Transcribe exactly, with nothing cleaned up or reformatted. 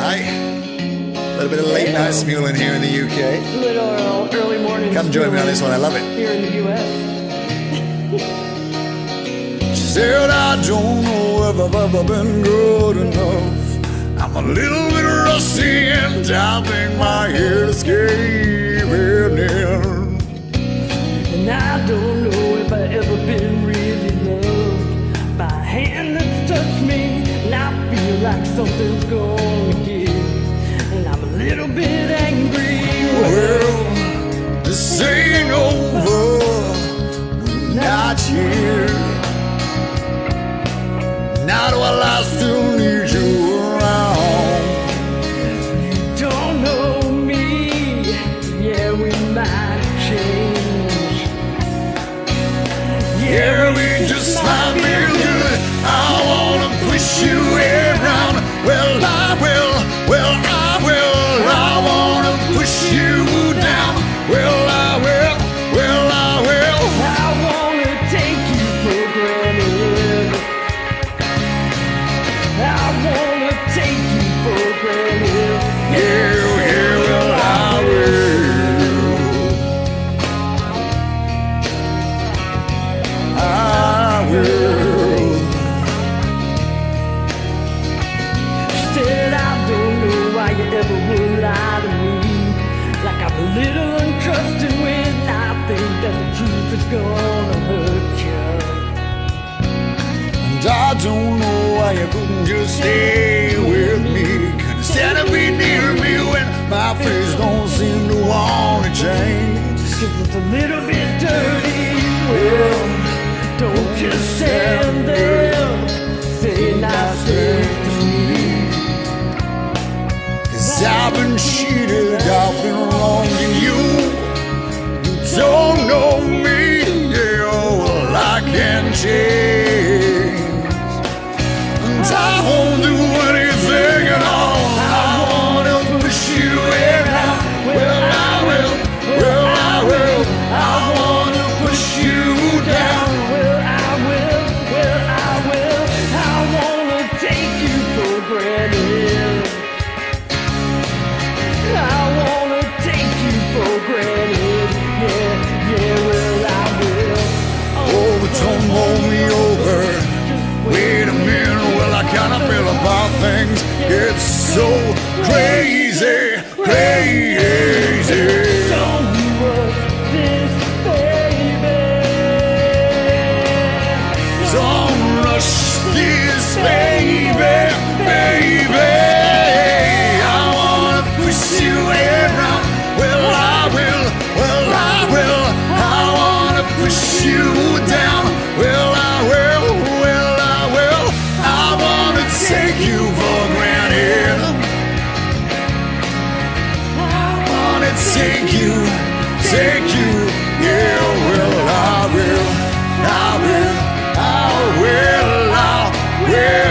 night. A little bit of late night smuling here in the U K. A little early morning. Come join me on this one, I love it. Here in the U S. She said, I don't know if I've ever been good enough. I'm a little bit rusty and I think my head is caving in. And I don't know if I've ever been really loved by a hand that's touched me. And I feel like something's gonna give. And I'm a little bit angry. Well, this ain't over, not yet. Now do I still need you around? You don't know me, yeah, we might change. Yeah, we just might be good. I wanna push you around. Well, I will, well, I will. I wanna push you down. Well, I will, well, I will. I wanna take you for granted. I wanna take you for granted. Yeah, yeah, well, I will. I will. She said, I don't know why you ever would lie to me. Like I'm a little untrusting when I think that the truth is gonna hurt you. And I don't know why you couldn't just stay with me. Couldn't stand to be near me when my face don't seem to want to change. Cause it's a little bit dirty. Well, don't just stand there, say nice things to me. Cause I've been cheated, I've been wronging you. You don't know me, yeah, well, I can't change. And I won't do anything at all. I wanna push you around. Well, I will, well, I will. I wanna push you down. Well, I will, well, I will. I wanna take you for granted. I wanna take you for granted. Yeah, yeah, well, I will. Oh, but don't roll me over. Wait a minute, well, I kinda feel about things. It's so crazy, crazy. Don't rush this, baby. Don't rush this, baby, baby. I wanna push you around. Well, I will, well, I will. I wanna push you down. Well, I will, well, I will. I wanna take you for granted. I wanna take you, take you. Yeah, well, I will, I will, I will, I will.